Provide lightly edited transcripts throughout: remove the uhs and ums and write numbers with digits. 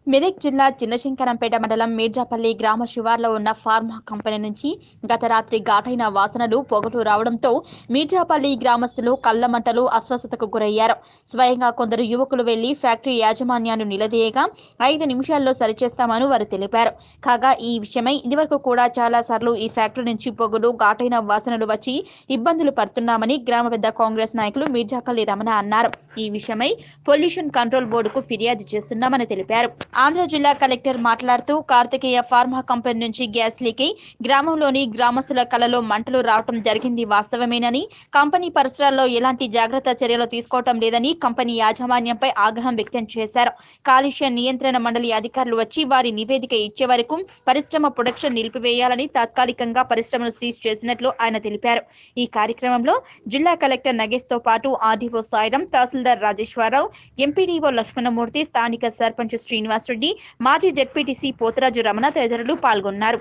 మెదక్ జిల్లా చిన్నశంకరంపేట మండలం మీర్జాపల్లి గ్రామ శివార్లో ఉన్న ఫార్మా కంపెనీ నుంచి గత రాత్రి ఘాటైన వాసనలు పొగలు రావడంతో మీర్జాపల్లి గ్రామస్తులు కళ్లమంటలు అస్వస్థతకు గురయ్యారు. స్వయంగా కొందరు యువకులు వెళ్లి ఫ్యాక్టరీ యాజమాన్యాన్ని నిలదీయగా 5 నిమిషాల్లో సరిచేస్తామని వారు తెలిపారు. కాగా ఈ విషయమై ఇదివరకు కూడా చాలా సార్లు ఈ ఫ్యాక్టరీ నుంచి పొగలు ఘాటైన వాసనలు వచ్చి ఇబ్బందులు పడుతున్నామని గ్రామ పెద్ద కాంగ్రెస్ నాయకులు మీర్జాపల్లి రమణ అన్నారు. ఈ విషయమై పొల్యూషన్ కంట్రోల్ బోర్డుకు ఫిర్యాదు చేస్తున్నామని తెలిపారు. ఆంధ్ర జిల్లా కలెక్టర్ మాట్లాడుతూ కార్తికేయ ఫార్మా కంపెనీ నుంచి గ్యాస్ లీక్ అయి గ్రామంలోని గ్రామస్తుల కలలో మంటలు రావడం జరిగింది వాస్తవమేనని, కంపెనీ పరిసరాల్లో ఎలాంటి జాగ్రత్త చర్యలు తీసుకోవటం లేదని కంపెనీ యాజమాన్యంపై ఆగ్రహం వ్యక్తం చేశారు. కాలుష్య నియంత్రణ మండలి అధికారులు వచ్చి వారి నివేదిక ఇచ్చే వరకు పరిశ్రమ ప్రొడక్షన్ నిలిపివేయాలని తాత్కాలికంగా పరిశ్రమను సీజ్ చేసినట్లు ఆయన తెలిపారు. ఈ కార్యక్రమంలో జిల్లా కలెక్టర్ నగేష్ తో పాటు ఆర్డీఓ సాయిరం, తహసీల్దార్ రాజేశ్వరరావు, ఎంపీడీఓ లక్ష్మణమూర్తి, స్థానిక సర్పంచ్ శ్రీనివాస్ రెడ్డి, మాజీ జెడ్పీటీసీ పోతరాజు రమణ తదితరులు పాల్గొన్నారు.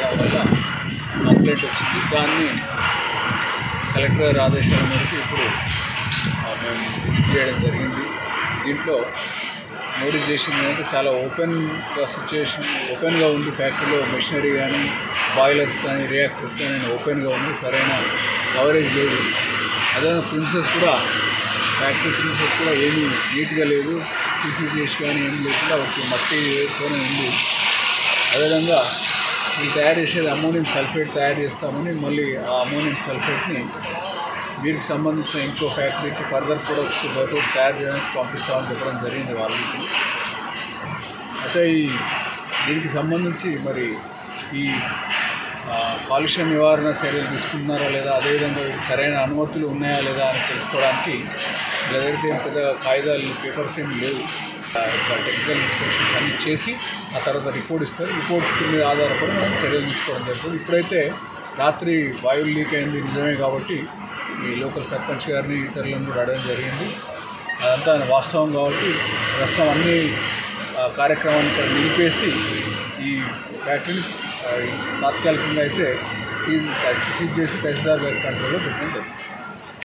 కలెక్టర్ ఆదేశాల మేరకు ఇప్పుడు మేము చేయడం జరిగింది. దీంట్లో నోటీస్ చేసింది చాలా ఓపెన్గా ఉంది. ఫ్యాక్టరీలో మెషినరీ కానీ, బాయిలర్స్ కానీ, రియాక్టర్స్ కానీ ఓపెన్గా ఉంది. సరైన కవరేజ్ లేదు. అదే ప్రిన్సెస్ కూడా, ఫ్యాక్టరీ ప్రిన్సెస్ కూడా ఏమీ నీట్గా లేదు. పీసీసీఎస్ కానీ ఏమి లేకుండా ఒక మట్టితోనే ఉంది. అదేవిధంగా ఇది తయారు చేసేది అమ్మోనియం సల్ఫేట్ తయారు చేస్తామని, మళ్ళీ ఆ అమ్మోనియం సల్ఫేట్ని వీరికి సంబంధించిన ఇంకో ఫ్యాక్టరీకి ఫర్దర్ ప్రొడక్ట్స్ బయట తయారు చేయడానికి పంపిస్తామని చెప్పడం జరిగింది వాళ్ళకి. అయితే దీనికి సంబంధించి మరి ఈ కాలుష్య నివారణ చర్యలు తీసుకుంటున్నారా లేదా, అదేవిధంగా సరైన అనుమతులు ఉన్నాయా లేదా అని తెలుసుకోవడానికి వీళ్ళ దగ్గర పెద్ద కాగితాలు, పేపర్స్ ఏమి లేవు. టెక్నికల్ ఇన్స్పెక్షన్స్ అన్ని చేసి ఆ తర్వాత రిపోర్ట్ ఇస్తారు. రిపోర్ట్ మీద ఆధారపడి మనం చర్యలు తీసుకోవడం జరుగుతుంది. ఇప్పుడైతే రాత్రి వాయువు లీక్ అయింది నిజమే కాబట్టి ఈ లోకల్ సర్పంచ్ గారిని, ఇతరులను కూడా అడగడం జరిగింది. అదంతా వాస్తవం కాబట్టి ప్రస్తుతం అన్ని కార్యక్రమాన్ని ఇక్కడ నిలిపేసి ఈ ఫ్యాక్టరీని తాత్కాలికంగా అయితే సీజ్ చేసి తహసీల్దార్ గారి కంట్రోల్లో పెట్టడం జరుగుతుంది.